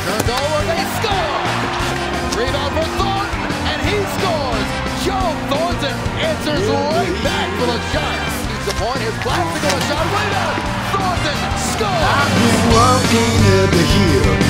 Turns over, they score! Rebound for Thornton, and he scores! Joe Thornton answers right back for the Giants. He's the point, his plastic on a shot, rebound! Thornton scores! I've been walking up the hill,